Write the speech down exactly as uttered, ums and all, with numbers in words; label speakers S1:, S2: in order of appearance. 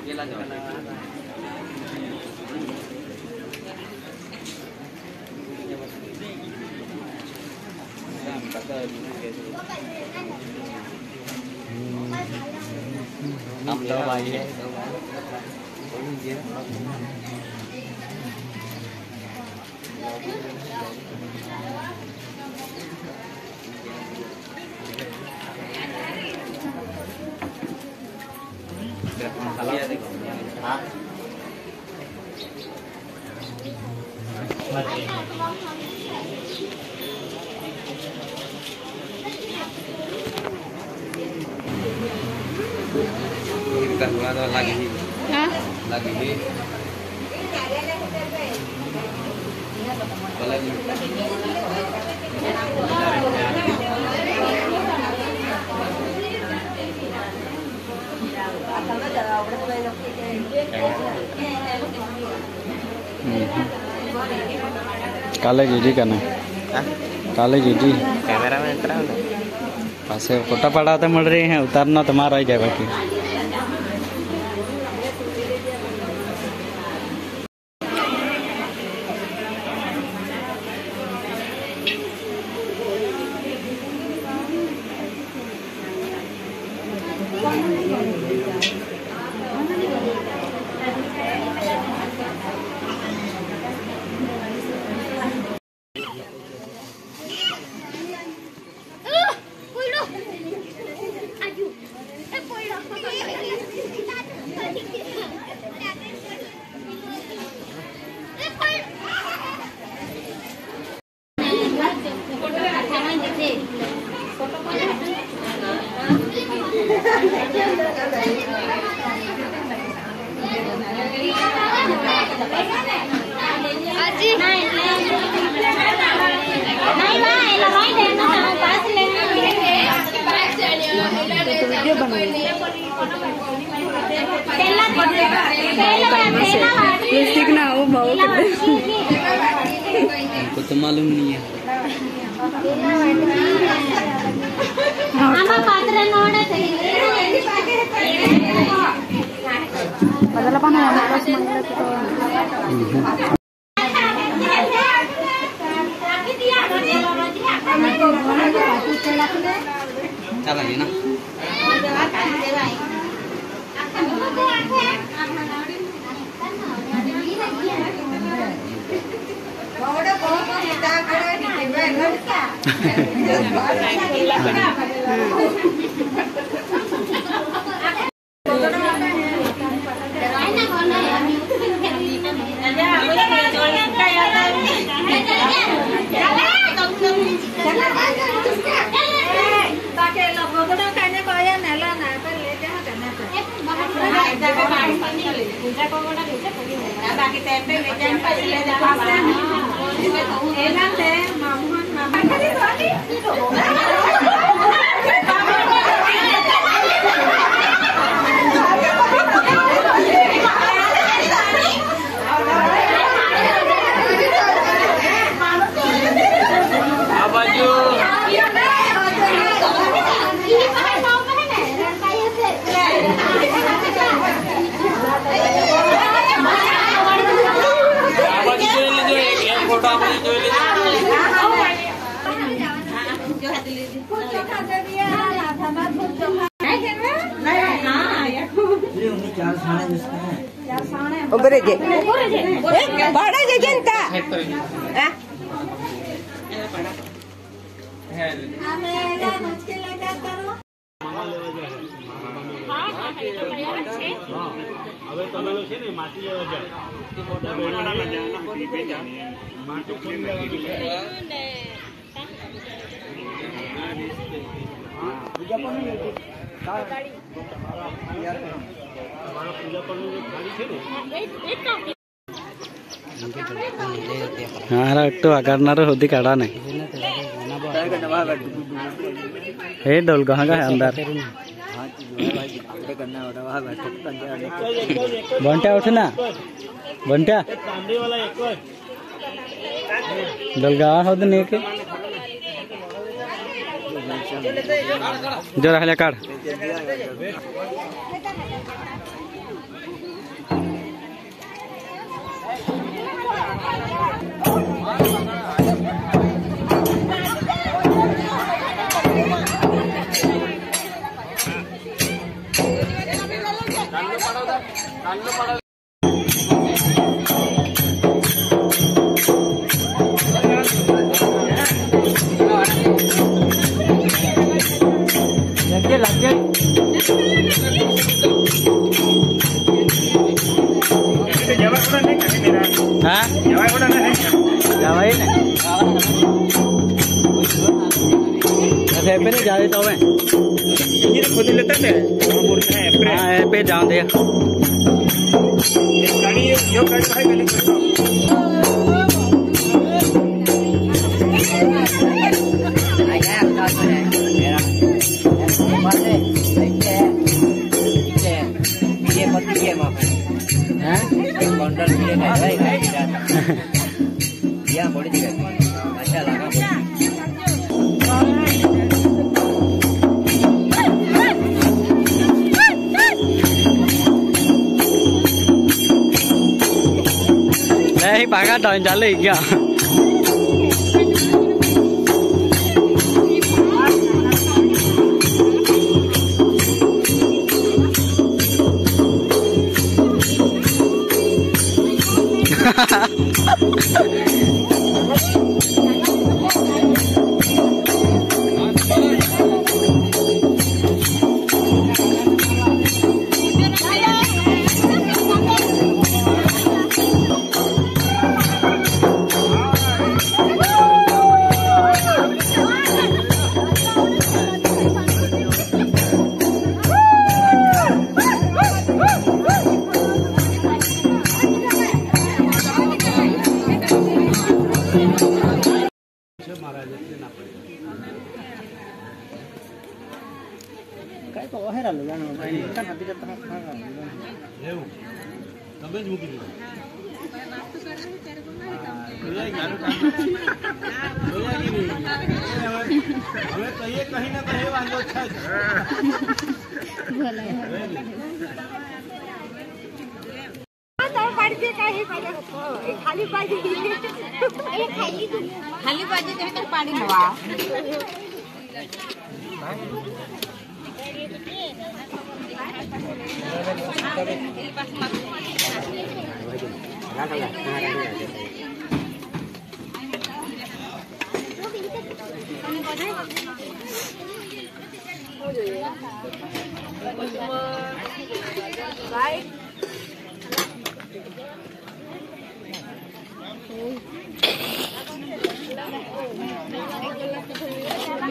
S1: हम दो भाई है हाँ kita dua atau lagi ini lagi ini lagi
S2: काले जीजी करना काले जीजी
S1: कैमरा में इतना
S2: पास फोटा पड़ा तो मिल रही है उतारना तुम्हारा ही जाए बाकी
S3: प्लास्टिक ना हो भाव
S2: हमको तो मालूम नहीं है
S1: क्या लगी ना
S3: बाकी टेम्पे ले जान पैसे ले जा एला ते मामून मामा
S1: बाजू फोटो आप जो ले
S3: ओबरे जे बड़ा जे जनता है हमें मुश्किल लगा करो
S4: હવે તમે છે ને માટી લેવા જાઓ ફોટા બેડવાના જાના કોની પે જાને માટી ખોલી લેવાની છે પૂજા પણ નહીં ગાડી તમારા પૂજા પણ ગાડી છે ને
S2: हाँ तो अगर होती काढ़ा नहीं हे डोल कहाँ का है अंदर बंटा उठना बंटा डोलगा होते नहीं के जो रहले काढ़ लगे लगे हाँ जावाई ने ऐसे पे नहीं जा रहे तो मैं
S4: ये खुद लेता है हम बोलते हैं एप्रे
S2: हाँ ऐ पे जान दे
S4: गाड़ी यो गाड़ी भाई मैंने
S1: अच्छा लगा
S2: नहीं भागा तो चले क्या
S4: काय kok heran lu kan kan habis datang eu também mungkin itu ya garu kan ya gini હવે તો ये कहीं ना कहीं वांदो છે ભલે
S3: तर पाडते काही पाहिजे खाली पाहिजे खाली खाली पाहिजे ते तर पाडी नवा बाय